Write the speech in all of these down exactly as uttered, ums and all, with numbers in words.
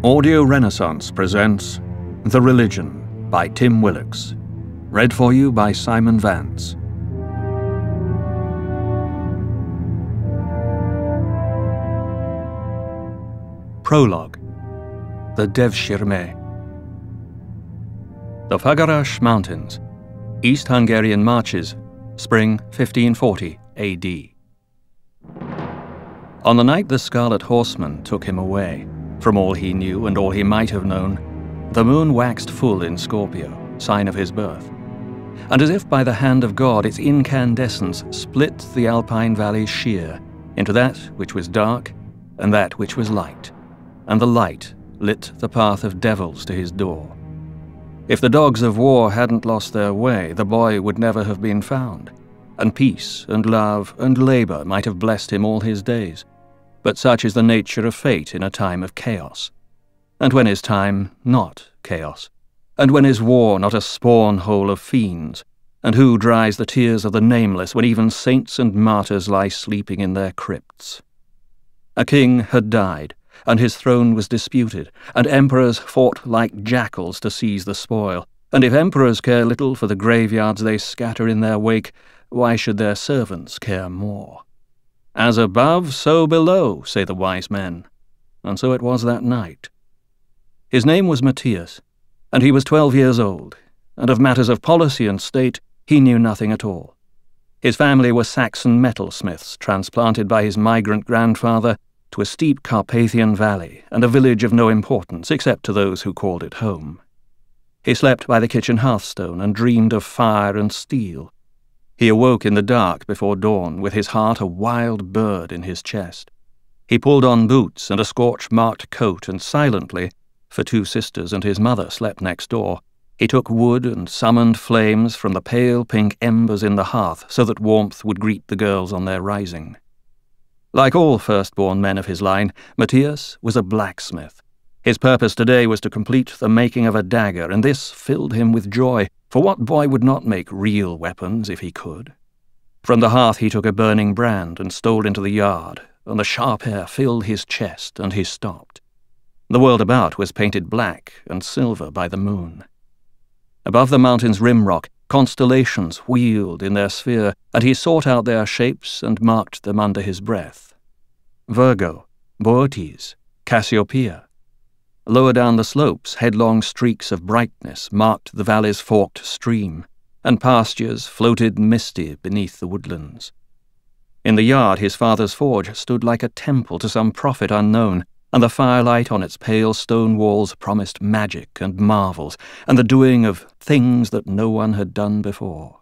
Audio Renaissance presents The Religion by Tim Willocks. Read for you by Simon Vance. Prologue. The Devshirme. The Fagarash Mountains, East Hungarian Marches, Spring fifteen forty A D. On the night the Scarlet Horseman took him away, from all he knew and all he might have known, the moon waxed full in Scorpio, sign of his birth. And as if by the hand of God, its incandescence split the Alpine valleys sheer into that which was dark and that which was light, and the light lit the path of devils to his door. If the dogs of war hadn't lost their way, the boy would never have been found, and peace and love and labor might have blessed him all his days. But such is the nature of fate in a time of chaos. And when is time not chaos? And when is war not a spawn hole of fiends? And who dries the tears of the nameless when even saints and martyrs lie sleeping in their crypts? A king had died, and his throne was disputed, and emperors fought like jackals to seize the spoil. And if emperors care little for the graveyards they scatter in their wake, why should their servants care more? As above, so below, say the wise men. And so it was that night. His name was Mattias, and he was twelve years old, and of matters of policy and state he knew nothing at all. His family were Saxon metalsmiths, transplanted by his migrant grandfather to a steep Carpathian valley and a village of no importance except to those who called it home. He slept by the kitchen hearthstone and dreamed of fire and steel. He awoke in the dark before dawn, with his heart a wild bird in his chest. He pulled on boots and a scorch-marked coat, and silently, for two sisters and his mother slept next door, he took wood and summoned flames from the pale pink embers in the hearth so that warmth would greet the girls on their rising. Like all firstborn men of his line, Mattias was a blacksmith. His purpose today was to complete the making of a dagger, and this filled him with joy, for what boy would not make real weapons if he could? From the hearth he took a burning brand and stole into the yard, and the sharp air filled his chest, and he stopped. The world about was painted black and silver by the moon. Above the mountain's rim rock, constellations wheeled in their sphere, and he sought out their shapes and marked them under his breath. Virgo, Boötes, Cassiopeia. Lower down the slopes, headlong streaks of brightness marked the valley's forked stream, and pastures floated misty beneath the woodlands. In the yard his father's forge stood like a temple to some prophet unknown, and the firelight on its pale stone walls promised magic and marvels, and the doing of things that no one had done before.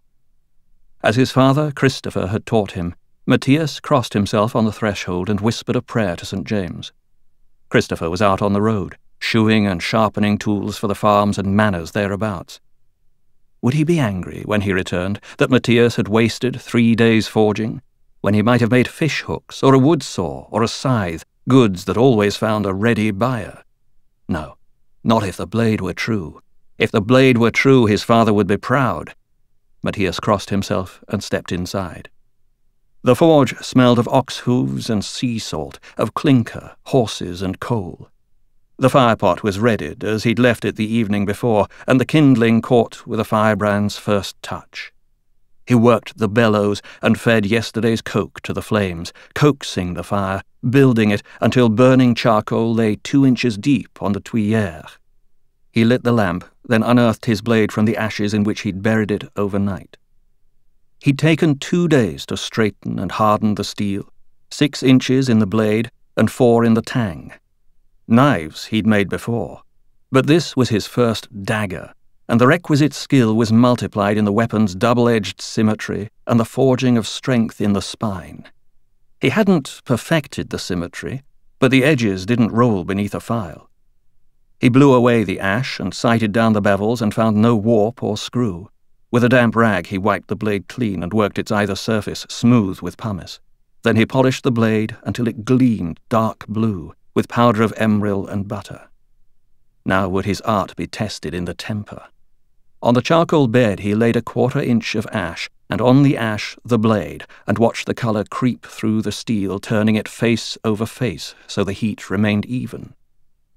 As his father, Christopher, had taught him, Mattias crossed himself on the threshold and whispered a prayer to Saint James. Christopher was out on the road, shoeing and sharpening tools for the farms and manors thereabouts. Would he be angry when he returned that Mattias had wasted three days forging, when he might have made fish hooks or a wood saw or a scythe, goods that always found a ready buyer? No, not if the blade were true. If the blade were true, his father would be proud. Mattias crossed himself and stepped inside. The forge smelled of ox hooves and sea salt, of clinker, horses, and coal. The firepot was readied, as he'd left it the evening before, and the kindling caught with a firebrand's first touch. He worked the bellows and fed yesterday's coke to the flames, coaxing the fire, building it until burning charcoal lay two inches deep on the tuyere. He lit the lamp, then unearthed his blade from the ashes in which he'd buried it overnight. He'd taken two days to straighten and harden the steel, six inches in the blade and four in the tang. Knives he'd made before, but this was his first dagger, and the requisite skill was multiplied in the weapon's double-edged symmetry and the forging of strength in the spine. He hadn't perfected the symmetry, but the edges didn't roll beneath a file. He blew away the ash and sighted down the bevels and found no warp or screw. With a damp rag he wiped the blade clean and worked its either surface smooth with pumice. Then he polished the blade until it gleamed dark blue, with powder of emeril and butter. Now would his art be tested in the temper. On the charcoal bed he laid a quarter inch of ash, and on the ash the blade, and watched the colour creep through the steel, turning it face over face so the heat remained even.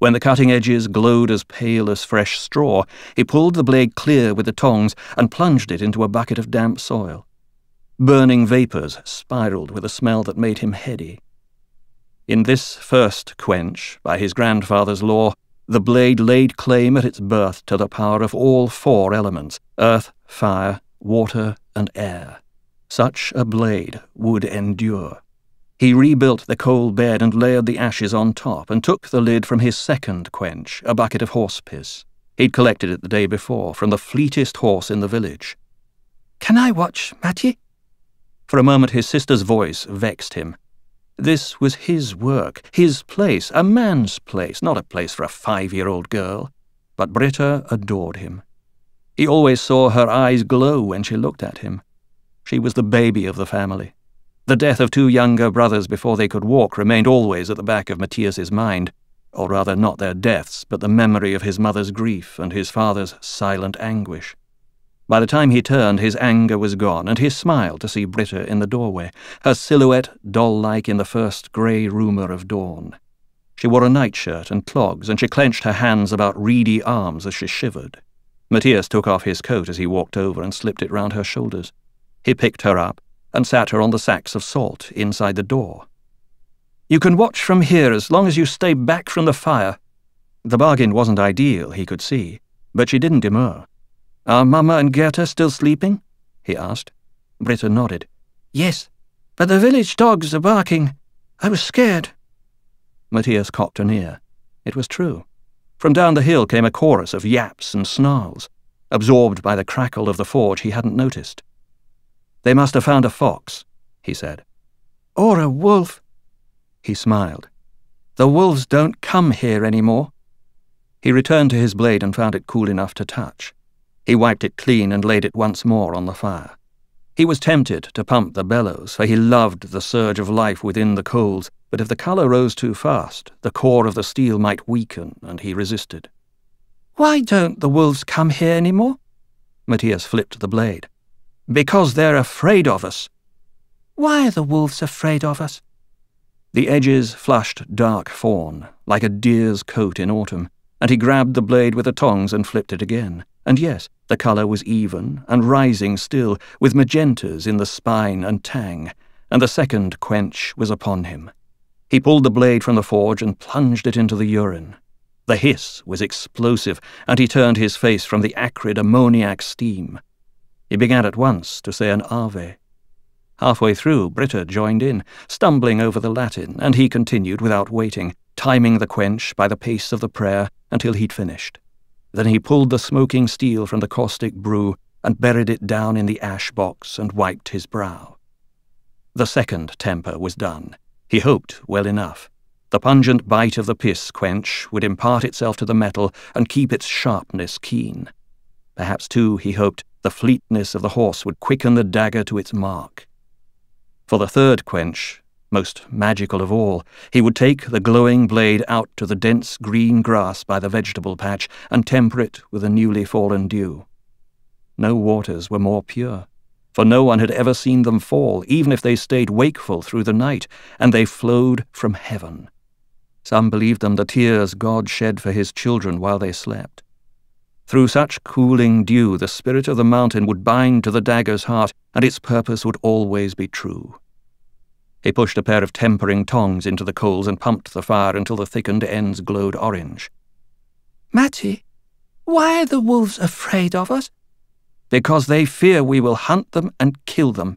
When the cutting edges glowed as pale as fresh straw, he pulled the blade clear with the tongs and plunged it into a bucket of damp soil. Burning vapours spiralled with a smell that made him heady. In this first quench, by his grandfather's law, the blade laid claim at its birth to the power of all four elements, earth, fire, water, and air. Such a blade would endure. He rebuilt the coal bed and layered the ashes on top, and took the lid from his second quench, a bucket of horse piss. He'd collected it the day before, from the fleetest horse in the village. "Can I watch, Mattie?" For a moment his sister's voice vexed him. This was his work, his place, a man's place, not a place for a five-year-old girl. But Britta adored him. He always saw her eyes glow when she looked at him. She was the baby of the family. The death of two younger brothers before they could walk remained always at the back of Mattias's mind, or rather not their deaths, but the memory of his mother's grief and his father's silent anguish. By the time he turned, his anger was gone, and he smiled to see Britta in the doorway, her silhouette doll-like in the first grey rumour of dawn. She wore a nightshirt and clogs, and she clenched her hands about reedy arms as she shivered. Mattias took off his coat as he walked over and slipped it round her shoulders. He picked her up and sat her on the sacks of salt inside the door. "You can watch from here as long as you stay back from the fire." The bargain wasn't ideal, he could see, but she didn't demur. "Are Mama and Gerta still sleeping?" he asked. Britta nodded. "Yes, but the village dogs are barking. I was scared." Mattias cocked an ear. It was true. From down the hill came a chorus of yaps and snarls. Absorbed by the crackle of the forge, he hadn't noticed. "They must have found a fox," he said. "Or a wolf." He smiled. "The wolves don't come here anymore." He returned to his blade and found it cool enough to touch. He wiped it clean and laid it once more on the fire. He was tempted to pump the bellows, for he loved the surge of life within the coals, but if the colour rose too fast, the core of the steel might weaken, and he resisted. "Why don't the wolves come here anymore?" Mattias flipped the blade. "Because they're afraid of us." "Why are the wolves afraid of us?" The edges flushed dark fawn, like a deer's coat in autumn, and he grabbed the blade with the tongs and flipped it again. And yes, the colour was even, and rising still, with magentas in the spine and tang, and the second quench was upon him. He pulled the blade from the forge and plunged it into the urine. The hiss was explosive, and he turned his face from the acrid ammoniac steam. He began at once to say an Ave. Halfway through, Britta joined in, stumbling over the Latin, and he continued without waiting, timing the quench by the pace of the prayer until he'd finished. Then he pulled the smoking steel from the caustic brew and buried it down in the ash box and wiped his brow. The second temper was done. He hoped well enough. The pungent bite of the piss quench would impart itself to the metal and keep its sharpness keen. Perhaps, too, he hoped, the fleetness of the horse would quicken the dagger to its mark. For the third quench, most magical of all, he would take the glowing blade out to the dense green grass by the vegetable patch and temper it with the newly fallen dew. No waters were more pure, for no one had ever seen them fall, even if they stayed wakeful through the night, and they flowed from heaven. Some believed them the tears God shed for his children while they slept. Through such cooling dew, the spirit of the mountain would bind to the dagger's heart, and its purpose would always be true. He pushed a pair of tempering tongs into the coals and pumped the fire until the thickened ends glowed orange. "Mattie, why are the wolves afraid of us?" "Because they fear we will hunt them and kill them."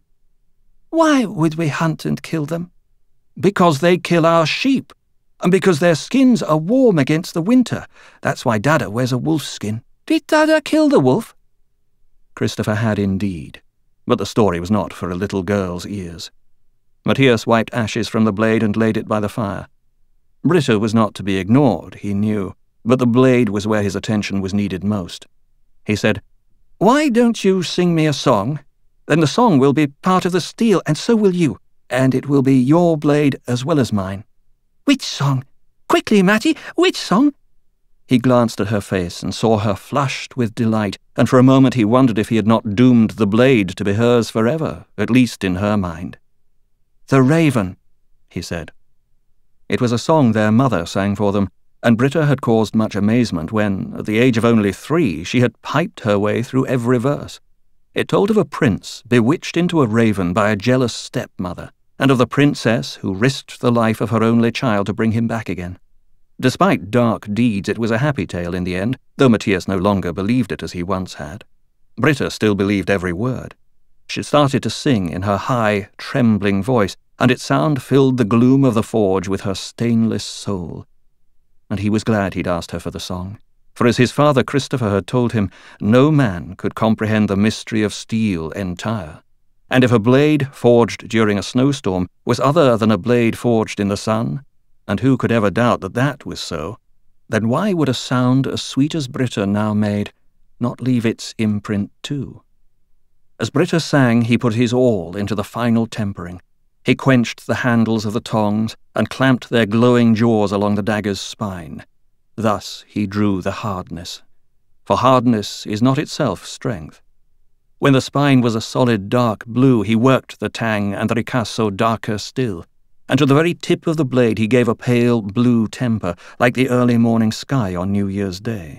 "Why would we hunt and kill them?" "Because they kill our sheep, and because their skins are warm against the winter. That's why Dada wears a wolf's skin." "Did Dada kill the wolf?" Christopher had indeed, but the story was not for a little girl's ears. Mattias wiped ashes from the blade and laid it by the fire. Britta was not to be ignored, he knew, but the blade was where his attention was needed most. He said, "Why don't you sing me a song? Then the song will be part of the steel, and so will you, and it will be your blade as well as mine." "Which song? Quickly, Mattie, which song?" He glanced at her face and saw her flushed with delight, and for a moment he wondered if he had not doomed the blade to be hers forever, at least in her mind. "The Raven," he said. It was a song their mother sang for them, and Britta had caused much amazement when, at the age of only three, she had piped her way through every verse. It told of a prince bewitched into a raven by a jealous stepmother, and of the princess who risked the life of her only child to bring him back again. Despite dark deeds, it was a happy tale in the end, though Mattias no longer believed it as he once had. Britta still believed every word. She started to sing in her high, trembling voice, and its sound filled the gloom of the forge with her stainless soul. And he was glad he'd asked her for the song, for as his father Christopher had told him, no man could comprehend the mystery of steel entire. And if a blade forged during a snowstorm was other than a blade forged in the sun, and who could ever doubt that that was so, then why would a sound as sweet as Britta now made not leave its imprint too? As Britta sang, he put his all into the final tempering. He quenched the handles of the tongs and clamped their glowing jaws along the dagger's spine. Thus he drew the hardness. For hardness is not itself strength. When the spine was a solid dark blue, he worked the tang and the ricasso darker still, and to the very tip of the blade he gave a pale blue temper, like the early morning sky on New Year's Day.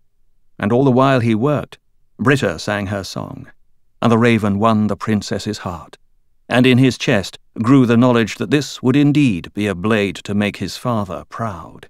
And all the while he worked, Britta sang her song, and the raven won the princess's heart, and in his chest grew the knowledge that this would indeed be a blade to make his father proud.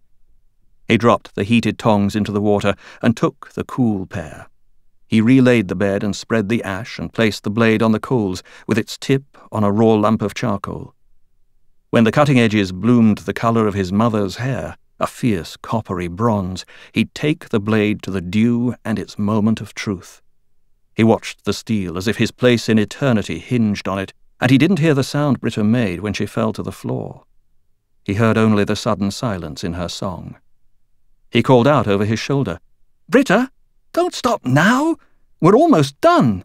He dropped the heated tongs into the water and took the cool pair. He relaid the bed and spread the ash and placed the blade on the coals, with its tip on a raw lump of charcoal. When the cutting edges bloomed the colour of his mother's hair, a fierce coppery bronze, he'd take the blade to the dew and its moment of truth. He watched the steel as if his place in eternity hinged on it, and he didn't hear the sound Britta made when she fell to the floor. He heard only the sudden silence in her song. He called out over his shoulder, "Britta, don't stop now! We're almost done!"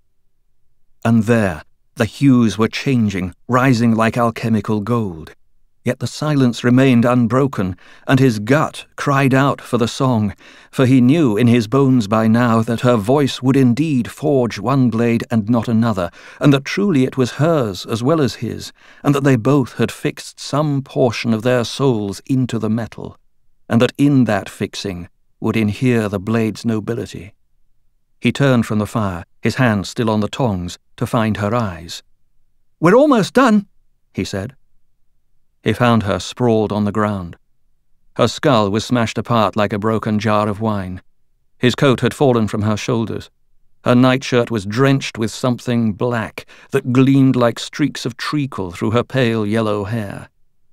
And there, the hues were changing, rising like alchemical gold. Yet the silence remained unbroken, and his gut cried out for the song, for he knew in his bones by now that her voice would indeed forge one blade and not another, and that truly it was hers as well as his, and that they both had fixed some portion of their souls into the metal, and that in that fixing would inhere the blade's nobility. He turned from the fire, his hand still on the tongs, to find her eyes. "We're almost done," he said. He found her sprawled on the ground. Her skull was smashed apart like a broken jar of wine. His coat had fallen from her shoulders. Her nightshirt was drenched with something black that gleamed like streaks of treacle through her pale yellow hair.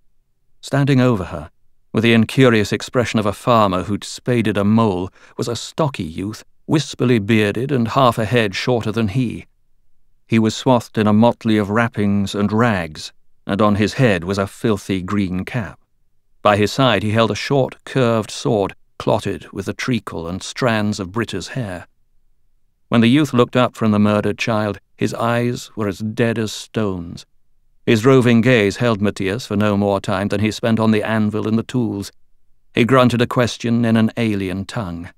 Standing over her, with the incurious expression of a farmer who'd spaded a mole, was a stocky youth, wispily bearded and half a head shorter than he. He was swathed in a motley of wrappings and rags, and on his head was a filthy green cap. By his side he held a short, curved sword, clotted with the treacle and strands of Britta's hair. When the youth looked up from the murdered child, his eyes were as dead as stones. His roving gaze held Mattias for no more time than he spent on the anvil and the tools. He grunted a question in an alien tongue.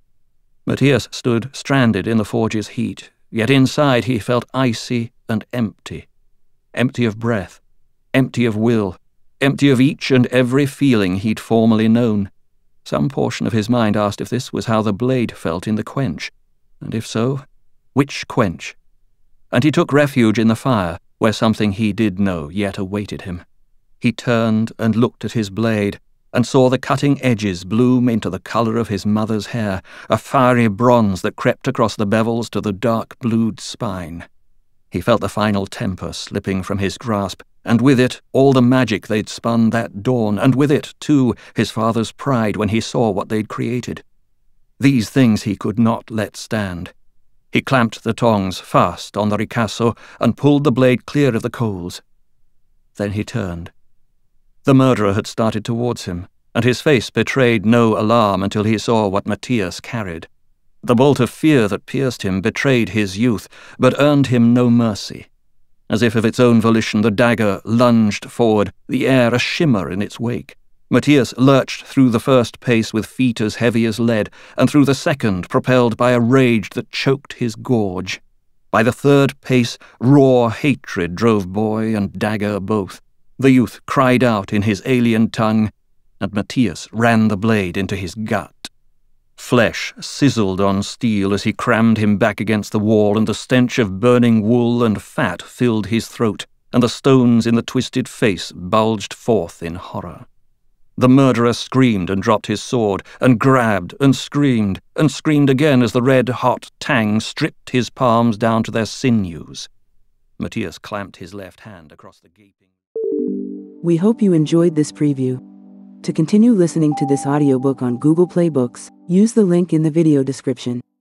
Mattias stood stranded in the forge's heat, yet inside he felt icy and empty. Empty of breath, empty of will, empty of each and every feeling he'd formerly known. Some portion of his mind asked if this was how the blade felt in the quench, and if so, which quench? And he took refuge in the fire, where something he did know yet awaited him. He turned and looked at his blade, and saw the cutting edges bloom into the colour of his mother's hair, a fiery bronze that crept across the bevels to the dark-blued spine. He felt the final temper slipping from his grasp, and with it all the magic they'd spun that dawn, and with it, too, his father's pride when he saw what they'd created. These things he could not let stand. He clamped the tongs fast on the ricasso and pulled the blade clear of the coals. Then he turned. The murderer had started towards him, and his face betrayed no alarm until he saw what Mattias carried. The bolt of fear that pierced him betrayed his youth, but earned him no mercy. As if of its own volition, the dagger lunged forward, the air a shimmer in its wake. Mattias lurched through the first pace with feet as heavy as lead, and through the second propelled by a rage that choked his gorge. By the third pace, raw hatred drove boy and dagger both. The youth cried out in his alien tongue, and Mattias ran the blade into his gut. Flesh sizzled on steel as he crammed him back against the wall, and the stench of burning wool and fat filled his throat, and the stones in the twisted face bulged forth in horror. The murderer screamed and dropped his sword, and grabbed and screamed, and screamed again as the red-hot tang stripped his palms down to their sinews. Mattias clamped his left hand across the gaping... We hope you enjoyed this preview. To continue listening to this audiobook on Google Play Books, use the link in the video description.